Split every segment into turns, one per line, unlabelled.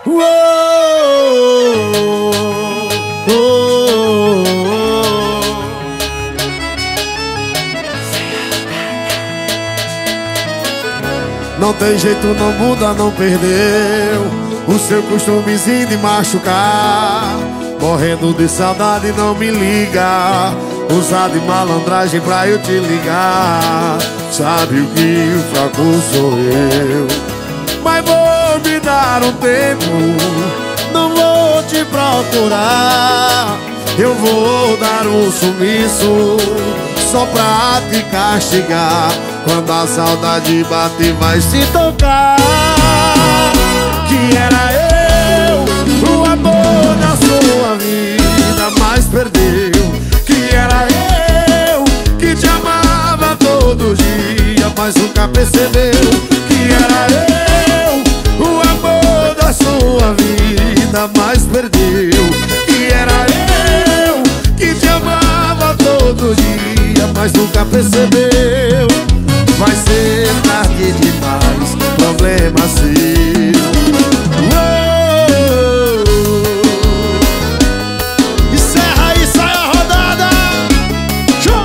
Uou, oh, oh. Não tem jeito, não muda, não perdeu o seu costumezinho de machucar. Morrendo de saudade, não me liga. Usar de malandragem pra eu te ligar. Sabe o que o fraco sou eu. Mas vou me dar um tempo, não vou te procurar. Eu vou dar um sumiço só pra te castigar. Quando a saudade bater vai se tocar que era eu, o amor da sua vida, mas perdeu. Que era eu, que te amava todo dia, mas nunca percebeu. Que era eu, o amor da sua vida, mas perdeu. Que era eu, que te amava todo dia, mas nunca percebeu. Vai ser tarde demais, problema seu. Encerra aí, sai a rodada. Show!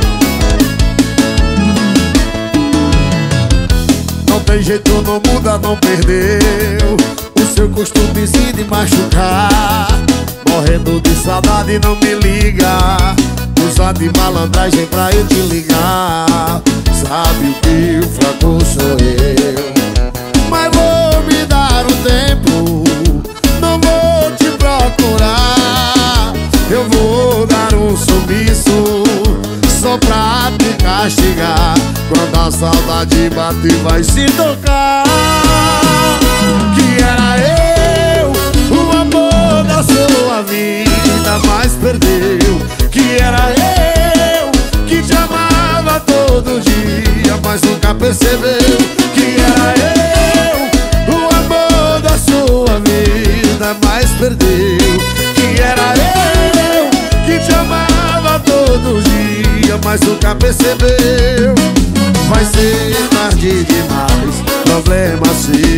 Não tem jeito, não muda, não perdeu o seu costumezinho de machucar. Morrendo de saudade, não me liga. Usar de malandragem pra eu te ligar. Sabe o que o fraco sou eu. Mas vou me dar um tempo, não vou te procurar. Eu vou dar um sumiço só pra te castigar. Quando a saudade bater vai se tocar que era eu, o amor da sua vida, mas perdeu. Que era eu, que te amava todo dia, mas nunca percebeu. Que era eu, o amor da sua vida, mas perdeu. Que era eu, que te amava todo dia, mas nunca percebeu. Vai ser tarde demais, problema seu.